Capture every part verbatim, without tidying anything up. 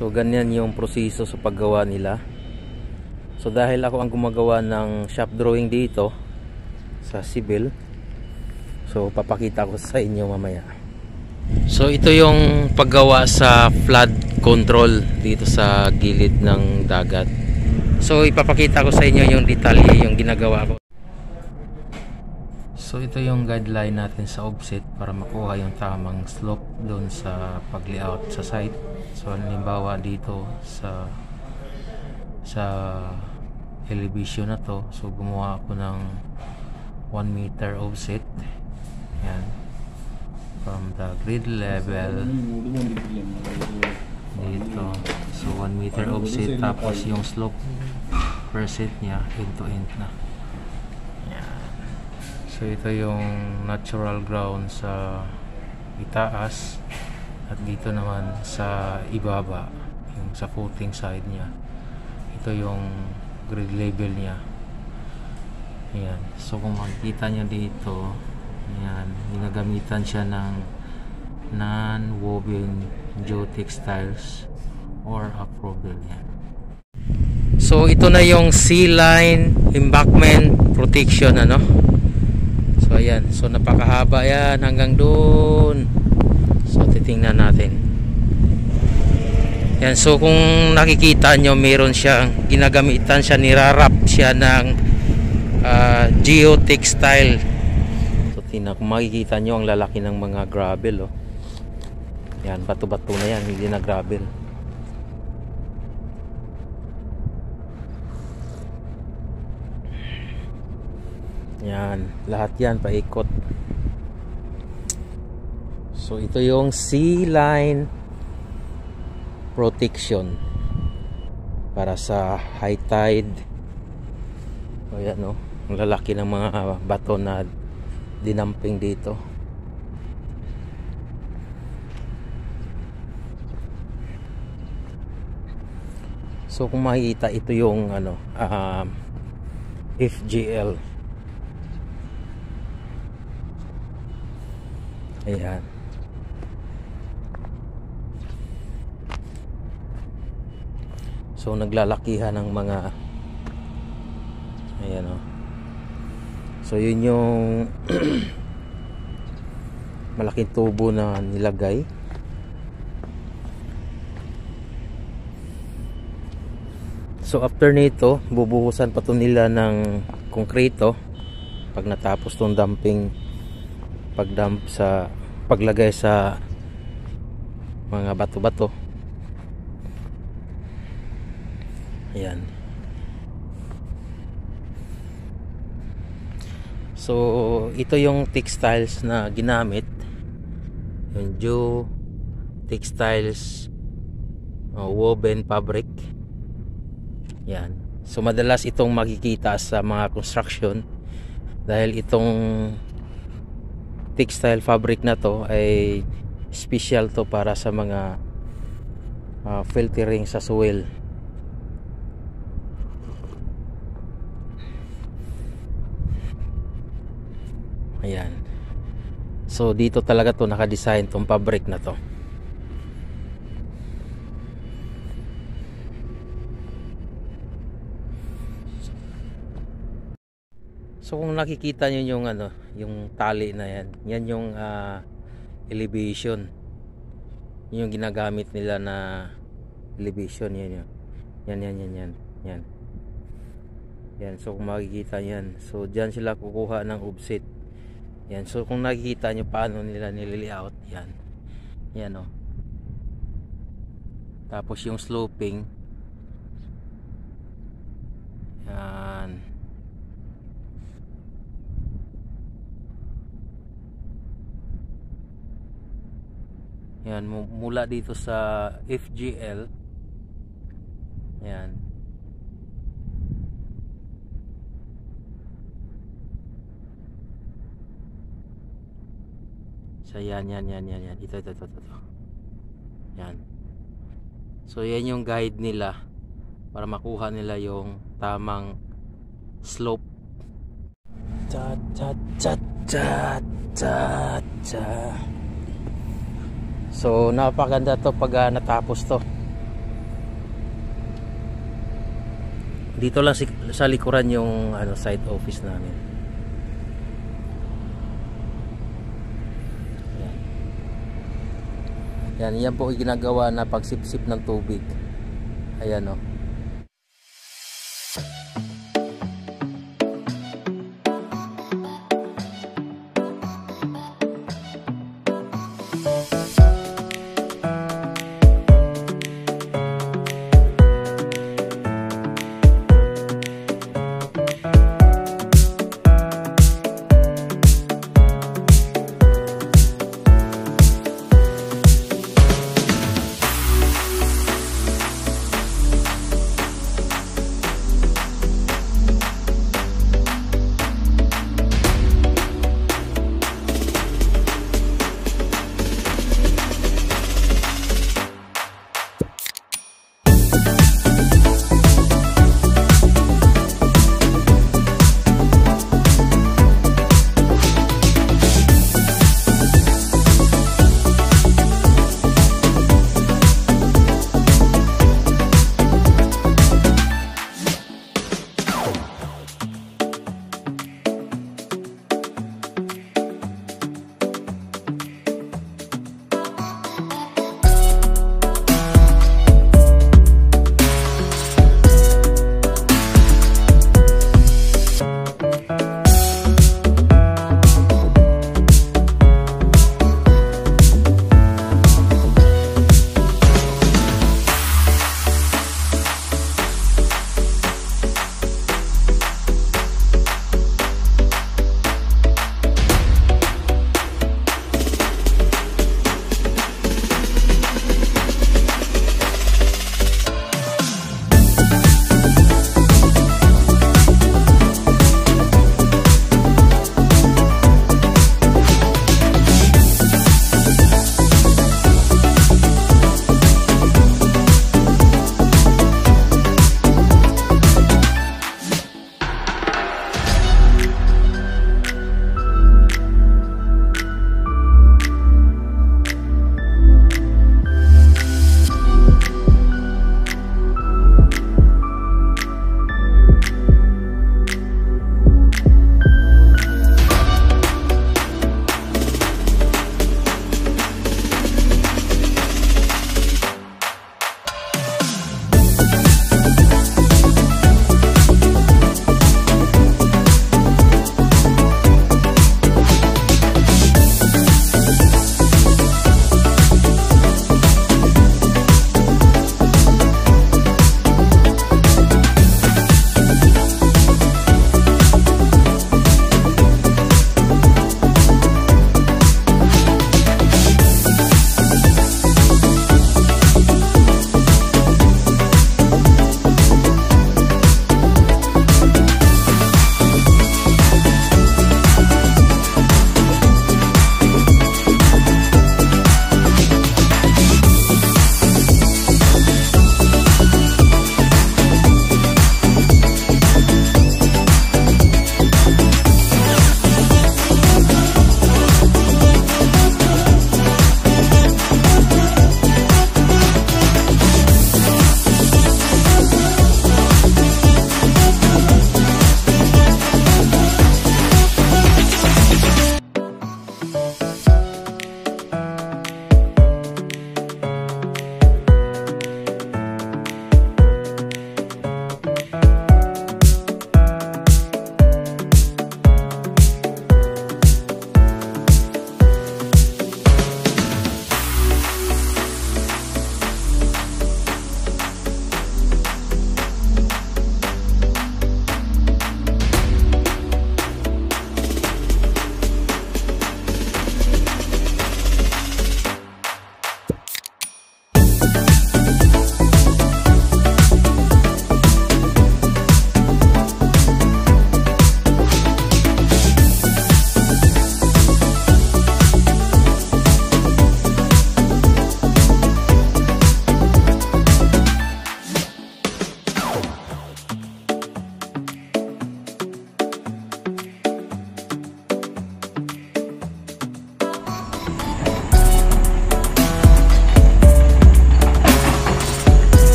So ganyan yung proseso sa paggawa nila. So dahil ako ang gumagawa ng shop drawing dito sa Sibil, so papakita ko sa inyo mamaya. So ito yung paggawa sa flood control dito sa gilid ng dagat. So ipapakita ko sa inyo yung detalye yung ginagawa ko. So ito yung guideline natin sa offset para makuha yung tamang slope doon sa pag-layout sa site. So halimbawa dito sa sa elevation na to, so gumawa ako ng one meter offset. Yan. From the grid level dito. So one meter offset, tapos yung slope percent niya end to end na. So ito yung natural ground sa itaas at dito naman sa ibaba, yung sa footing side niya. Ito yung grade level niya. Ayan. So kung makikita nyo dito, ayan, ginagamitan siya ng non-woven geotextiles or approval yan. So ito na yung C-line embankment protection, ano? So ayan, so napakahaba yan hanggang doon. So titingnan natin. Yan, so kung nakikita nyo, meron siyang ginagamitan siya, nirarap siya ng uh, geotextile. So tingnan, kung makikita nyo ang lalaki ng mga gravel, oh. Yan, bato-bato na yan, hindi na gravel. Yan, lahat yan paikot. So ito yung C-line protection para sa high tide. O yan, no, ang lalaki ng mga bato na dinamping dito. So kung makikita, ito yung ano, uh, F G L. Ayan. So naglalakihan ng mga, ayan, oh. So yun yung malaking tubo na nilagay. So after nito, bubuhusan pa to nila ng konkreto pag natapos tong dumping, pagdump sa paglagay sa mga bato-bato. Ayan. So ito yung textiles na ginamit, yung Geo Textiles uh, woven fabric. Yan. So madalas itong makikita sa mga construction dahil itong textile fabric na to ay special to para sa mga uh, filtering sa soil. Ayan. So dito talaga to naka-design tong fabric na to. So kung nakikita niyo yung ano, yung tali na yan, yan yung uh, elevation. Yun yung ginagamit nila na elevation, yan yun. Yan yan yan yan. Yan. Yan, so kung makikita yan, so diyan sila kukuha ng offset. Yan, so kung nakikita niyo paano nila nililiaut, yan. Yan, oh. Tapos yung sloping. Yan. Yan, mula dito sa F G L. Yan. So yan, yan, yan, yan, yan. Ito, ito, ito, ito. Yan. So yan yung guide nila para makuha nila yung tamang slope. Ta ta ta ta ta ta. So napakaganda to pag uh, natapos to. Dito lang si, sa likuran yung ano side office namin. Yan. Yan, yan po yung ginagawa na pagsipsip ng tubig. Ayan, oh.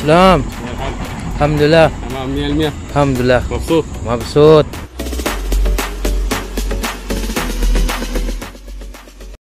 نعم. الحمد لله. تمام مية بالمية. الحمد لله. مبسوط. مبسوط.